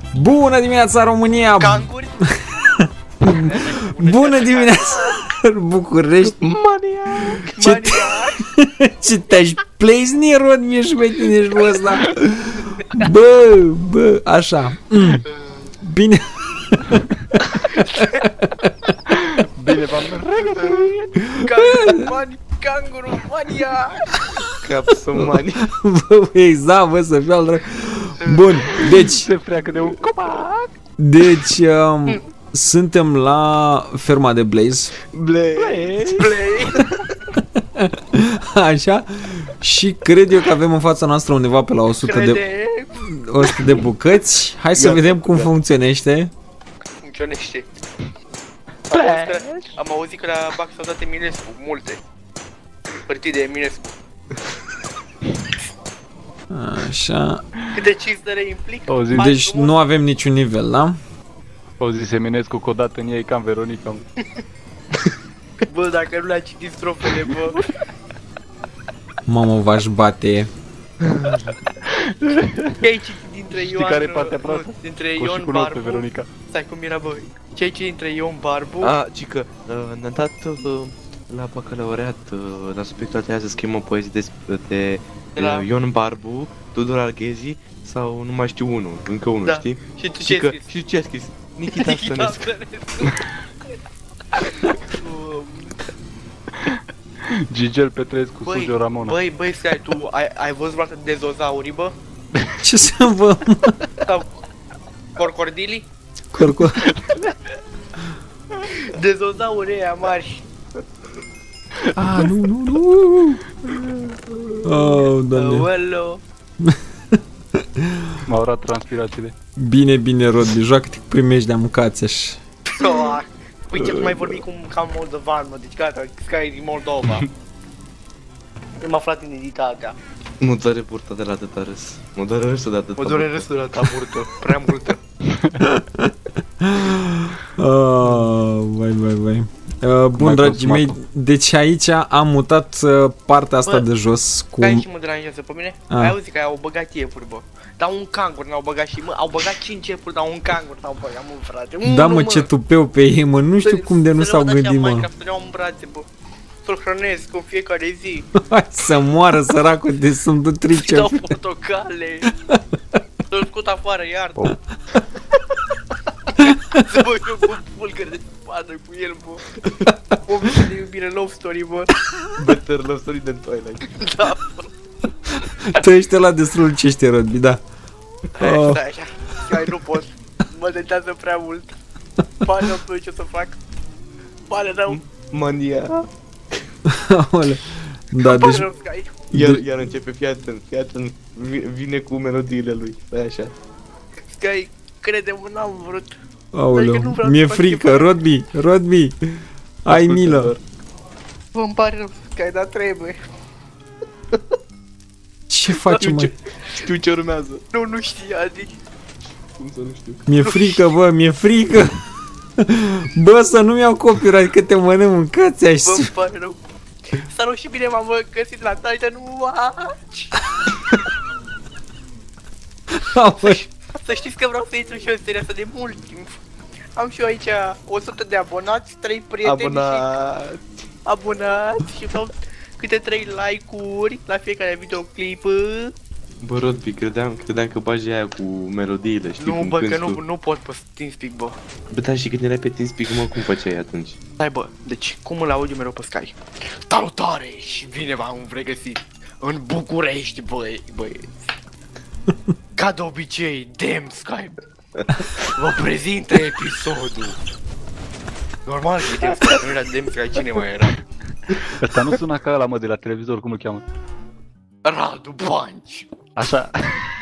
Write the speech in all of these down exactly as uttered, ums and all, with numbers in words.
Bună dimineața, România! Canguri? Bună dimineața, București! Maniac! Ce te... Ce te-aș plezni, Rod, mi-ești pe tine, ești bă ăsta. Bă, bă, așa. Mm. Bine. Bine v-am regăsit! Canguru, mani, canguru, maniac! Capsomani. Bă, exact, bă, să fiu al drag. Bun, deci... Se freacă de un copac! Deci... Um, suntem la ferma de Blaze. Blaze! Blaze! Așa. Și cred eu că avem în fața noastră undeva pe la o sută de, o sută de bucăți. Hai să vedem cum funcționește. Funcționește. Am auzit, că, am auzit că la B A C s-au dat Eminescu, multe. Părtide de Eminescu. Așa. Câte cinstăre implică? Deci nu avem niciun nivel, da? Au zis Eminescu că odată în ei cam Veronica. Bă, dacă nu le-a citit strofele, bă. Mamă, v-aș bate. Ce ai citit dintre Ioan... Știi care e partea proastă? Dintre O Ion și cunosc Barbu... pe Veronica. Stai, cum era, bă? Ce ai citit dintre Ion Barbu... A, cică, uh, ne-am dat uh, la bacalaureat, uh, la subiectul ăla să scriem o poezie de, de, de la... uh, Ion Barbu, Tudor Arghezi sau nu mai știu unul, încă unul, da. Știi? Și tu ce ai scris? Și ce ai scris? Nikita Stănescu. Gigel Petrescu, băi, Sujo Ramona. Băi, băi, Sky, tu ai, ai văzut vreodată dezozaurii, bă? Ce să vă... Sau corcordilii? Corco... Dezozaurii ăia mari. Ah, nu, nu, nu! Oh, Doamne. Aoleo. M-au rat transpirațiile. Bine, bine, Rodby, joacă-te cu primejdea, mâncați așa. Păi ce tu mai vorbi cum ca moldovan, mă, deci gata, Sky din Moldova. M-am aflat în editatea. Mă doare burta de la atâta râs. Mă doare râsul de atâta Mă doare râsul de la ta burtă, prea multă. Oh, vai, vai, vai. Uh, bun, dragii mei, deci aici am mutat uh, partea asta bă, de jos cu... Sky și mă deranjează pe mine? Ah. Ai auzit că au băgat iepuri, bă. Dar un cangur n-au băgat și, mă, au băgat cinci iepuri, dar un cangur n-au băgat, mă, frate. Unu, da, mă, ce tupeu pe ei, mă, nu știu cum de nu s-au gândit, mă. Minecraft, să le iau în brațe, bă. Să-l hrănesc în fiecare zi. Hai să moară săracul de sunt tricep. Să-i dau portocale. Să-l scot afară, iartă. Oh. Să mă joc cu pulgări de spadă cu el, bă. O viață de iubire, love story, bă. Better love story than Twilight. Da, bă. Tu ești ăla de strălucește, Rodby, da. Hai, Oh. stai așa. Sky, nu pot. Mă tentează prea mult. Pare rău, ce o să fac. Pare rău. Mania. Aoleu. Da, Pare deci... rău, Sky. Iar, iar începe, fii atent, fii atent. Vine cu melodiile lui, stai așa. Sky, crede-mă, n-am vrut. Aoleu, mi-e frică, Rodby, Rodby, ai milă. Bă, îmi pare rău, Sky, dar trebuie. Ce facem, mă? Știu ce urmează. Nu, nu știi, Adi. Cum să nu știu? Mi-e frică, bă, mi-e frică. Bă, să nu-mi iau copyright că te mănânc, mâncați așa. Bă, îmi pare rău. S-a rău și bine m-am găsit la Titan Watch. Să știți că vreau să intru și eu în seria asta de mult timp. Am și eu aici o sută de abonați, trei prieteni Abonați. și abonați și vreau câte trei like-uri la fiecare videoclip. Bă, Rodby, credeam, credeam că bagi aia cu melodiile, știi Nu, cum bă, că cânti nu, tu. nu pot pe TeamSpeak, bă. Bă, dar și când erai pe TeamSpeak, mă, cum făceai atunci? Stai, bă, deci cum îl audio mereu pe Sky? Salutare și bine v-am regăsit în București, băi, băi. Ca de obicei, damn Sky, vă prezintă episodul. Normal că damn Sky, nu era damn Sky, cine mai era? Ăsta nu suna ca ăla, mă, de la televizor, cum îl cheamă? Radu Banci. Așa.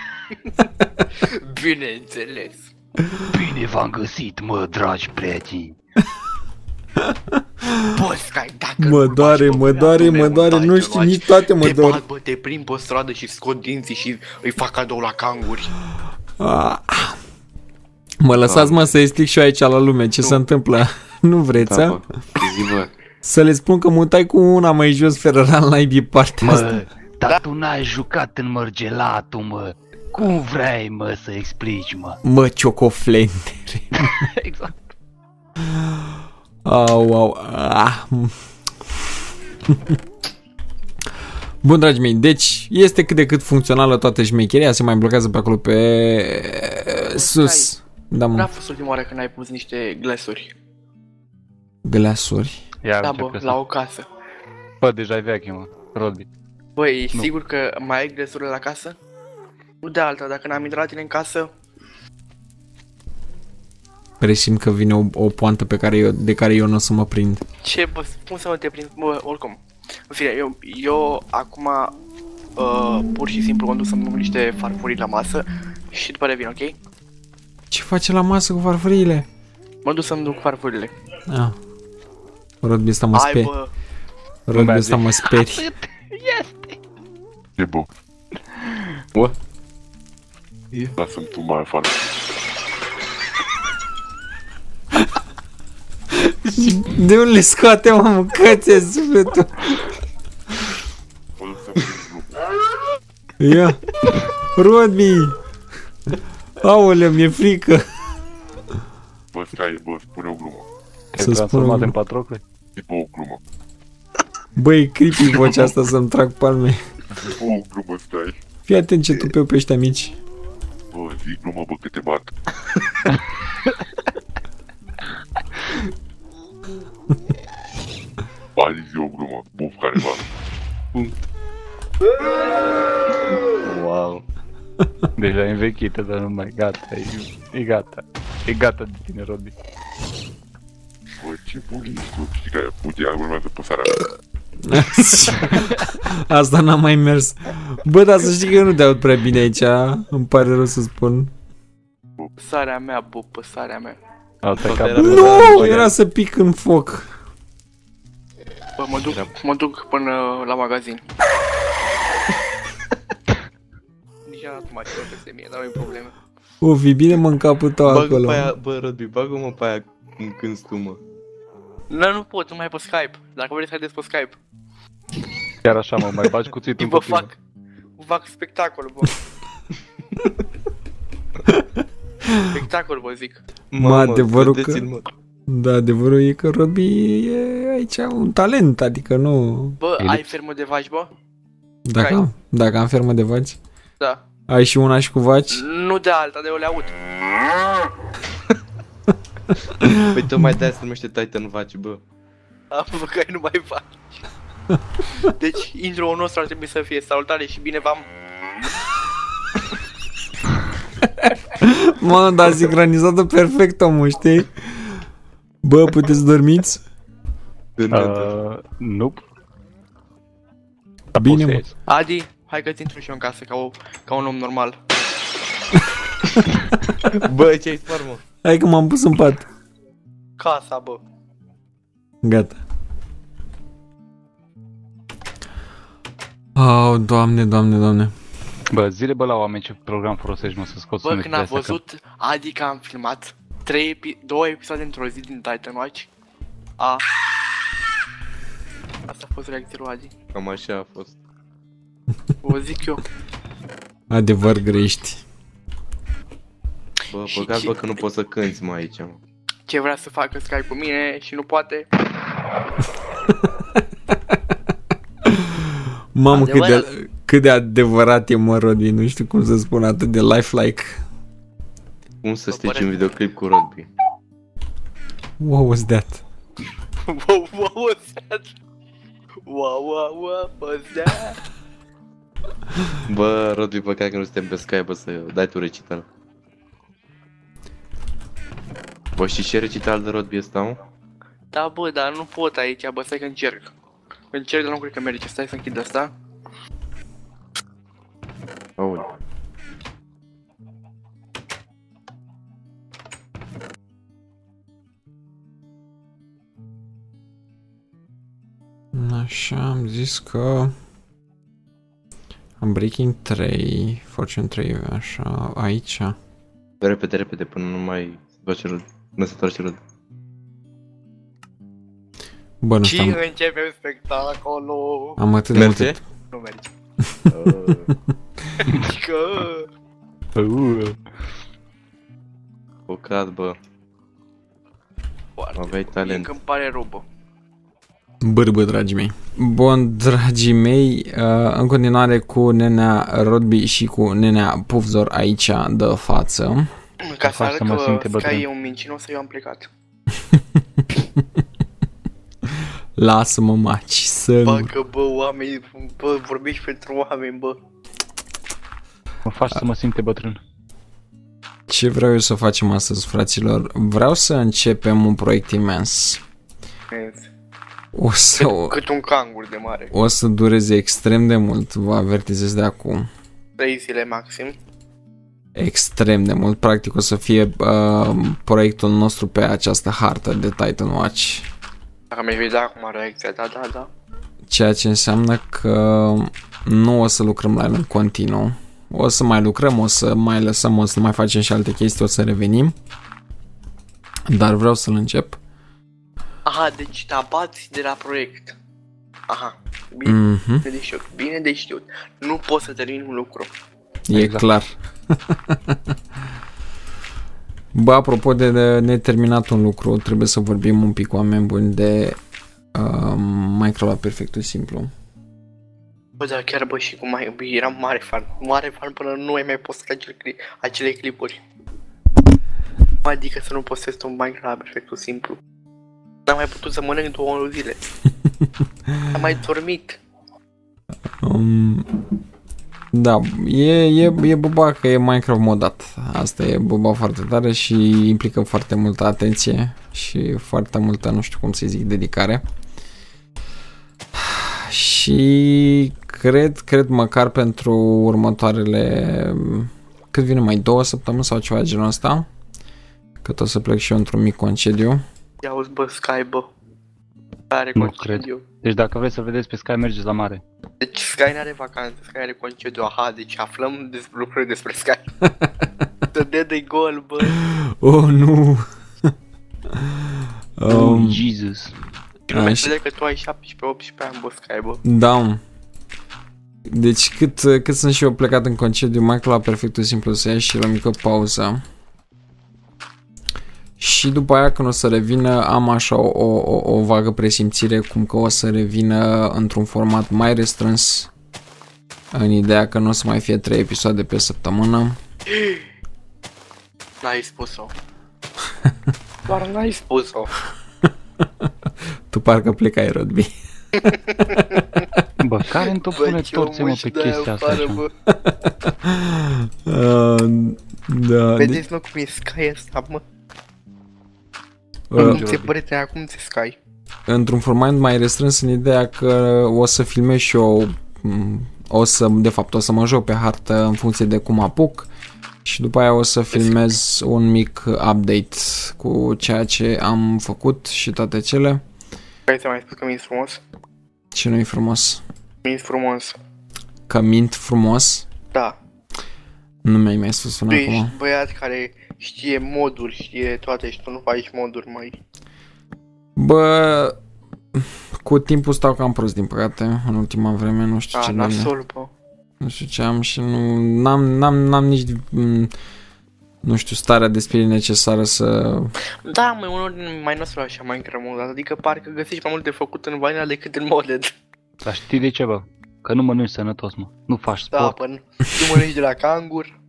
Bineînțeles. Bine v-am găsit, mă, dragi prieteni. Bă, Sky, dacă Mă nu-l doare, faci pe mă doare, băiatul mă meu, doare, dai nu ce știu, faci. nici toate mă te dor. bat, bă, te prind pe stradă și scot dinții și îi fac cadou la canguri. Ah. Mă lăsați, mă, să explic și eu aici la lume ce Nu. se întâmplă. Nu vreți, Da, a? bă, zi, bă. Să le spun că mutai cu una mai jos Ferăran la ibi partea asta. Mă, dar tu n-ai jucat în mărgelatul, mă. Cum vrei, mă, să explici, mă? Mă, ciocoflendere. Exact. Au, au, ah. Bun, dragii mei, deci este cât de cât funcțională toată șmecheria, se mai blochează pe acolo pe sus. Da, N-a mă. fost ultima oară când ai pus niște glasuri. Glasuri. Iar Da, începe bă, să... la o casă. Bă, deja e veche, mă. Rodby. Băi, ești Nu. sigur că mai ai glasurile la casă? Nu de alta, dacă n-am intrat la tine în casă, Presimt că vine o, o poantă pe care eu, de care eu nu o să mă prind. ce, bă, cum să nu te prind, bă, oricum. În fine, eu, eu acum uh, pur și simplu mă duc să-mi duc niște farfurii la masă și după revin, ok? Ce face la masă cu farfuriile? Mă duc să-mi duc farfurile. Ah. Rodby ăsta mă Hai, speri. bă, Rodby ăsta mă speri. E bă, What? lasă-mi tu mai afară. De unde le scoate, mă, mâncați-e sufletul? Bă, să-mi nu. Ia. Rodby. Aoleu, mi-e frică. Bă, stai, bă, spune o glumă. Te-ai Să transformat spun- în patrocle? E bă, o glumă. Băi, e creepy vocea asta să-mi trag palme. E bă, o glumă, stai. Fii atent ce tu pe ăștia mici. Bă, zi glumă, bă, că te bat. Bani, zi o glumă, buf care bat. Wow. Deja e învechită, dar nu mai gata, e, e gata. E gata de tine, Rodby. Bă, ce bun ești tu, știi că putea urmează păsarea mea. Asta n-a mai mers. Bă, dar să știi că eu nu te aud prea bine aici. Îmi pare rău să spun. păsarea mea, bă, păsarea mea. Alta Tot cap. era- Nu, era să pic în foc. Bă, mă duc, mă duc până la magazin. Nici nu mai știu peste mie, dar nu e probleme. O fi bine mă în capul tău Bagă acolo. pe aia, bă, Rodby, bagă-mă pe aia în când tu, mă. Nu, nu pot, nu mai pe Skype. Dacă vreți, haideți pe Skype. Chiar așa, mă, mai bagi cuțitul în Vă copilă. fac, fac spectacol, bă. Spectacol, vă zic. Mă, adevărul că- vedeți-l, mă. Da, adevărul e că Rodby e aici un talent, adică nu... Bă, El- ai fermă de vaci, bă? Dacă am, dacă am fermă de vaci. Da. Ai și una și cu vaci? Nu de alta, de o le aud. Păi tocmai de-aia se numește Titan Vaci, bă. Am vă că ai nu mai faci. Deci, intro-ul nostru ar trebui să fie salutare și bine v-am... Mă, dar sincronizată perfect, omul, știi? Bă, puteți dormiți? Uh, nope. Bine, mă. Poți. Adi, hai că-ți intru și eu în casă ca, o, ca un om normal. Bă, ce ai spart, mă? Hai că m-am pus în pat. Casa, bă. Gata. Oh, doamne, doamne, doamne. Bă, zile bă la oameni ce program folosești, mă, să scoți Bă, sunetele când a astea, că- văzut Adi că am filmat trei epi- două episoade într-o zi din Titan Watch, a... Asta a fost reacția lui Adi. Cam așa a fost. Vă zic eu. Adevăr grești. Bă, Și păcat, ce- bă, că nu poți să cânti, mă, aici, mă. Ce vrea să facă Skype cu mine și nu poate. Mamă, cât Adevărat. de, cât de adevărat e, mă, Rodby. Nu știu cum să spun, atât de lifelike. Cum să Bă, strici pare- un videoclip cu Rodby? What was that? Wow, wow, what's that? Wow, wow, wow, what's that? Bă, Rodby, păcat că nu suntem pe Skype, bă, să dai tu recital. Bă, știi ce recital de Rodby ăsta, mă? Da, bă, dar nu pot aici, bă, stai că încerc. Încerc, dar nu cred că merge, stai să închid asta. Aoleu. Așa, am zis că... Am Breaking trei, Fortune trei, așa, aici. Repede, repede, până nu mai se face Rodby. Nu se face Rodby. Bă, nu Și știu, am, începem spectacolul. am atât de Merge? multe... Nu merge. Uh, Că... Uh, Păcat, bă. Foarte. Aveai talent. Încă îmi pare rău, bă. Bârbă, dragii mei. Bun, dragii mei, uh, în continuare cu nenea Rodby și cu nenea Pufzor aici de față. Ca să faci arăt să mă simt că bătrân. Sky e un mincinos, eu am plecat. Lasă-mă, maci, să Bă, că bă, oameni, bă, vorbești pentru oameni, bă. mă faci să mă simte bătrân. Ce vreau eu să facem astăzi, fraților? Vreau să începem un proiect imens. O să, Cât un cangur de mare. o să dureze extrem de mult, vă avertizez de acum. Trei zile maxim. Extrem de mult, practic o să fie uh, proiectul nostru pe această hartă de Titan Watch. Dacă mi-ai vedea acum reacția, da, da, da. Ceea ce înseamnă că nu o să lucrăm la el în continuu. O să mai lucrăm, o să mai lăsăm, o să mai facem și alte chestii, o să revenim. Dar vreau să-l încep. Aha, deci te abați de la proiect. Aha, bine Mhm, de știut, bine de știut. Nu poți să termin un lucru. e Exact. clar. Bă, apropo de de neterminat un lucru, trebuie să vorbim un pic cu oameni buni de uh, Minecraft la perfectul simplu. Bă, dar chiar bă, și cum mai eram mare fan, mare fan până nu ai mai postat acele, cli- acele clipuri. Adică să nu postezi un Minecraft la perfectul simplu. N-am mai putut să mănânc două zile. Am mai dormit. Um, da, e, e, e buba că e Minecraft modat. Asta e buba foarte tare și implică foarte multă atenție și foarte multă, nu știu cum să zic, dedicare. Și cred, cred măcar pentru următoarele, cât vine mai, două săptămâni sau ceva de genul ăsta, cât o să plec și eu într-un mic concediu. Ia auzi bă, Sky bă. Are Nu concediu. Deci dacă vreți să vedeți pe Sky, mergeți la mare. Deci Sky n-are vacanță, Sky are concediu. Aha, deci aflăm des- lucruri despre Sky. Să dea de gol, bă. Oh, nu! Oh, um, Jesus. Nu mai așa. crede că tu ai șaptesprezece optsprezece ani, bă, Sky, bă. Da. Deci cât, cât sunt și eu plecat în concediu, Minecraft la perfectul simplu să ia și la mică pauză. Și după aia când o să revină am așa o, o, o vagă presimțire cum că o să revină într-un format mai restrâns, în ideea că nu o să mai fie trei episoade pe săptămână. N-ai spus-o. Doar n-ai spus-o. Tu parcă plecai, Rodby. Bă, care îmi tot Bă, pune ce torțe mă omuși pe de aia chestia asta afară, așa? bă. uh, da, de, Vedeți, mă, cum e Sky ăsta, mă? uh, Cum ți-e prietena, cum ți-e Sky? într-un format mai restrâns în ideea că o să filmez și eu, o să, de fapt, o să mă joc pe hartă în funcție de cum apuc și după aia o să filmez un mic update cu ceea ce am făcut și toate cele. Vrei să mai spus că mint frumos? Ce nu-i frumos? Mint frumos. Că mint frumos? Da. Nu mi-ai mai spus până Tu acum. ești băiat care știe moduri, știe toate și tu nu faci moduri, măi. Bă, cu timpul stau cam prost, din păcate, în ultima vreme, nu știu A, ce doamne. nasol, bă. Nu știu ce am și nu n-am, n-am, n-am nici m, nu știu, starea de spirit necesară să... Da, mai unul mai nasol așa Minecraft modat, adică parcă găsești mai mult de făcut în vanilla decât în modded. Dar știi de ce, bă? Că nu mănânci sănătos, mă. Nu faci Da, sport. până tu mănânci de la cangur.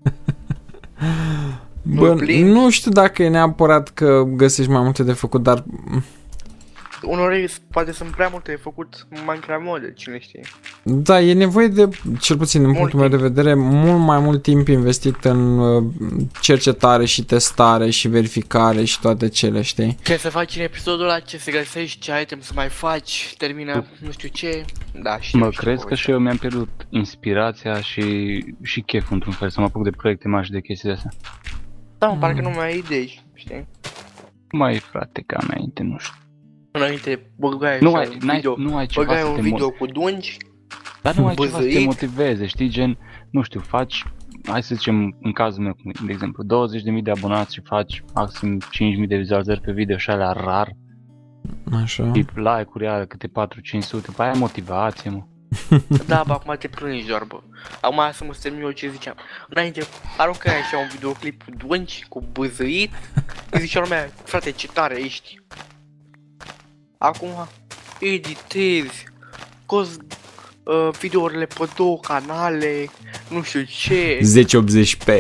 Bă, plimbi. nu știu dacă e neapărat că găsești mai multe de făcut, dar Unor poate sunt prea multe de făcut în Minecraft modded, cine știe. da, e nevoie de, cel puțin din Mult punctul meu de vedere, mult mai mult timp investit în uh, cercetare și testare și verificare și toate cele, știi? Ce să faci în episodul ăla, ce să găsești, ce item să mai faci, termina nu știu ce. Da, știu. Mă, știu crezi că povestea. și eu mi-am pierdut inspirația și, și cheful într-un fel să mă apuc de proiecte mari și de chestii de astea. Da, mă, parcă nu mai ai idei, știi? Mai frate, ca înainte, nu știu. Înainte băgai Nu așa ai, un n-ai, video, nu ai ceva băgai să un te video mo- cu dungi. Dar nu ai ceva să te băzăit. motiveze, știi, gen, nu știu, faci, hai să zicem, în cazul meu, de exemplu, douăzeci de mii de abonați și faci maxim cinci mii de vizualizări pe video și alea rar, Așa. tip like-uri alea câte patru cinci sute, pe aia motivație, mă. Da, bă, acum te plângi doar, bă. Acum să mă termin eu ce ziceam. Înainte, aruncă așa un videoclip dunci, cu bâzăit. Îi zicea lumea, frate, ce tare ești. Acum, editezi, cozi uh, videourile pe două canale, nu știu ce. zece optzeci p.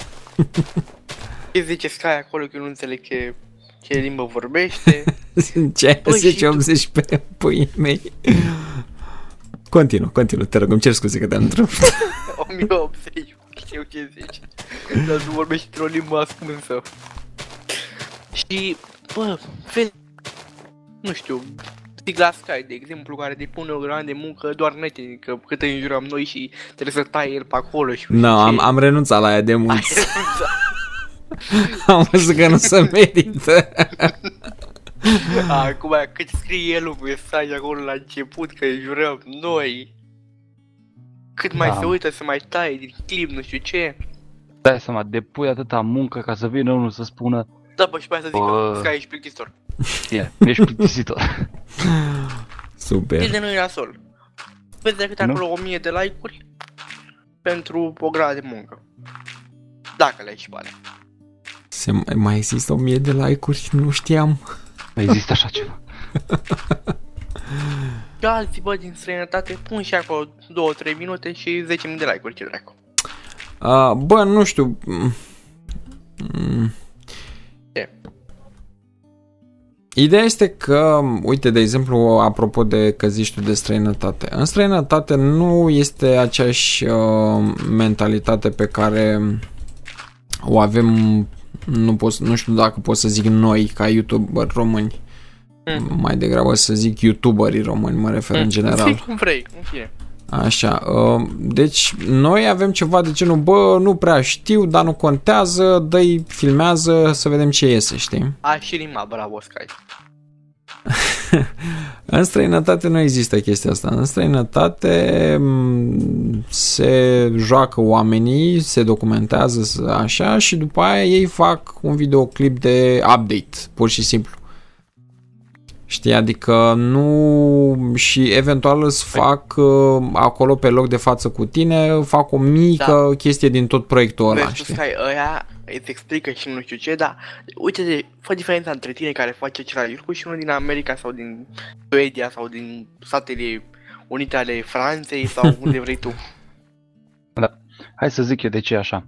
Ce zice Sky acolo, că eu nu înțeleg ce, ce limbă vorbește. Ce? Băi, zece optzeci p, puii mei. Continuă, continuă, te rog, îmi cer scuze că te-am întrerupt. o mie optzeci, știu ce zici. Dar nu vorbești într-o limbă ascunsă. Și, bă, vezi, nu știu, zic la Sky, de exemplu, care depune o grămadă de muncă doar nete, că cât îi înjurăm noi și trebuie să taie el pe acolo și... Nu, no, am, am renunțat la aia de mulți. Am văzut că nu se merită. Acum, cât scrie el un mesaj acolo la început, că îi jurăm noi, cât mai Da. se uită să mai taie din clip, nu știu ce. Dai seama, depui atâta muncă ca să vină unul să spună Da, bă, și pe aia să zică, Bă. Sky, ești plictisitor. "Ia, ești plictisitor." Super. E de noi la sol. Vezi decât Nu? acolo o mie de like-uri pentru o gradă de muncă. Dacă le-ai și pe alea. Se mai există o mie de like-uri? Nu știam. Există așa ceva. Și alții, bă, din străinătate pun și acolo două trei minute și zece mii de like-uri, ce dracu. Uh, bă, nu știu. Mm. Ce? Ideea este că, uite, de exemplu, apropo de că zici tu de străinătate. În străinătate nu este aceeași uh, mentalitate pe care o avem, nu, pot, nu știu dacă pot să zic noi ca YouTuber români. Mm. Mai degrabă să zic YouTuberii români, mă refer în general. Zic cum vrei, în fine. Așa, uh, deci noi avem ceva de genul, bă, nu prea știu, dar nu contează, dă-i, filmează, să vedem ce iese, știi? A și rima, bravo, Sky. În străinătate nu există chestia asta. În străinătate m, se joacă oamenii, se documentează așa și după aia ei fac un videoclip de update, pur și simplu. Știi, adică nu... și eventual îți fac uh, acolo pe loc de față cu tine, fac o mică da. chestie din tot proiectul ăla, Vezi tu, știi? Sky, ăia îți explică și nu știu ce, dar uite, de, fă diferența între tine care face același lucru și unul din America sau din Suedia sau din Statele Unite ale Franței sau unde vrei tu. Da. Hai să zic eu de ce e așa.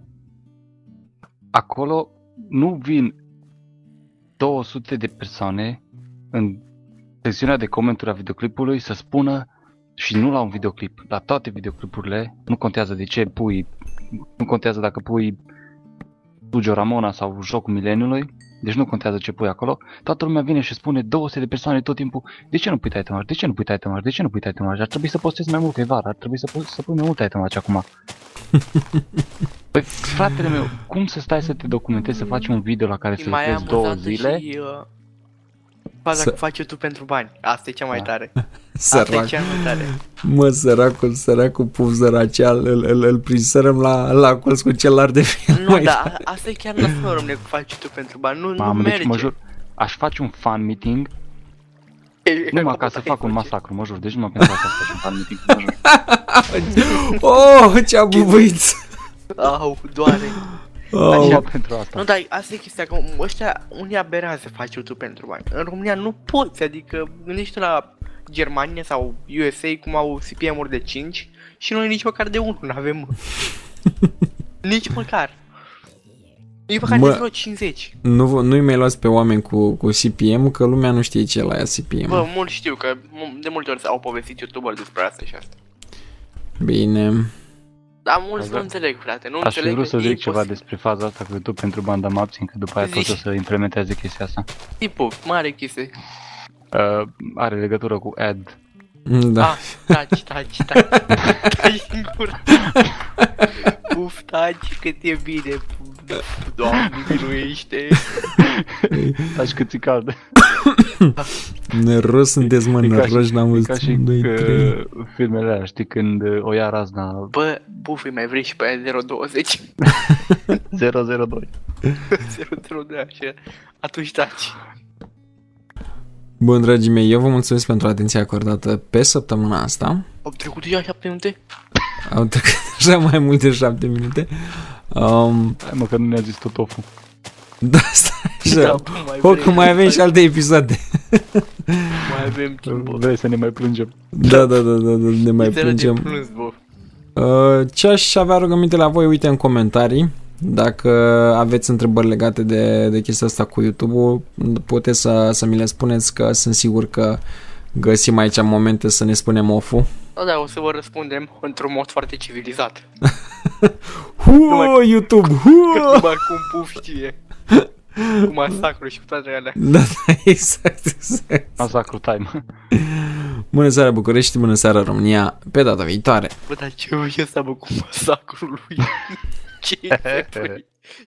Acolo nu vin două sute de persoane în secțiunea de comentarii a videoclipului să spună, și nu la un videoclip, la toate videoclipurile, nu contează de ce pui, nu contează dacă pui Studio Ramona sau Jocul Mileniului, deci nu contează ce pui acolo, toată lumea vine și spune două sute de persoane tot timpul, de ce nu pui itemaj, de ce nu pui itemaj, de ce nu pui itemaj, ar trebui să postezi mai mult, că e vară, ar trebui să, po- să pui mai mult itemaj acum. Păi, fratele meu, cum să stai să te documentezi, să faci un video la care Și să mai lucrezi două amuzantă zile? și uh, faza Să- că faci tu pentru bani. Asta e cea mai Da. tare. Asta e Sărac. cea mai tare. Mă, săracul, săracul puzăraceal, îl, îl, îl prinserăm la, la colț cu celălalt de film. Nu, dar asta e chiar nasol, române, că faci tu pentru bani. Nu, nu Mamă, merge. deci mă jur, aș face un fan meeting numai ca să fac un masacru, mă jur, deci numai pentru asta să faci un fan meeting, mă jur. Oh, ce-a bubuit! Au, doare. Oh, Numai pentru asta. Nu, dar asta e chestia, că ăștia, unii aberează faci tu pentru bani. În România nu poți, adică gândește la Germania sau U S A cum au C P M-uri de cinci și noi nici măcar de unu nu avem. Nici măcar. Nici măcar Mă- de vreo cincizeci. nu, nu-i mai luați pe oameni cu, cu C P M, că lumea nu știe ce e la ea C P M. Bă, mult știu că m- de multe ori au povestit YouTuber despre asta și asta. Bine. Dar mulți nu Da. înțeleg, frate, nu Aș fi înțeleg vrut că să e zic ceva imposibil. despre faza asta, că tu pentru banda mă abțin, că după aia tot Zici. o să implementeze chestia asta. Tipul, mare chestie. Uh, are legătură cu ad. Da. Ah, taci, taci, taci. Taci în gură. Uf, taci, cât e bine. Doamne, miluiește. Taci cât ți cald. Năros sunteți, mă, E ca și- năroși, n-am E văzut. ca și doi, trei. uh, filmele alea, știi, când uh, o ia razna Bă, bufi, mai vrei și pe aia zero douăzeci? zero zero doi. zero zero doi, așa. Atunci taci. Bun, dragii mei, eu vă mulțumesc pentru atenția acordată pe săptămâna asta. Au trecut deja șapte minute? Au trecut așa mai mult de șapte minute. Um, Hai mă, că nu ne-a zis tot oful. da, stai așa. Da, mai O, vrei, că mai avem și alte episoade. Mai avem timp, bă. Vrei să ne mai plângem? Da, da, da, da, da, ne mai Literă de plângem. plâns, bă. Uh, ce aș avea rugăminte la voi, uite în comentarii. Dacă aveți întrebări legate de, de chestia asta cu YouTube-ul, puteți să, să mi le spuneți, că sunt sigur că găsim aici momente să ne spunem off-ul. Da, da, o să vă răspundem într-un mod foarte civilizat. Huuu, YouTube, huuu! Numai cum puf știe. Cu masacru și cu toate alea. Da, da, exact, exact. Masacru time. Bună seara București, bună seara România, pe data viitoare. Bă, dar ce e ăsta, bă, cu masacrul lui? Ce e, băi?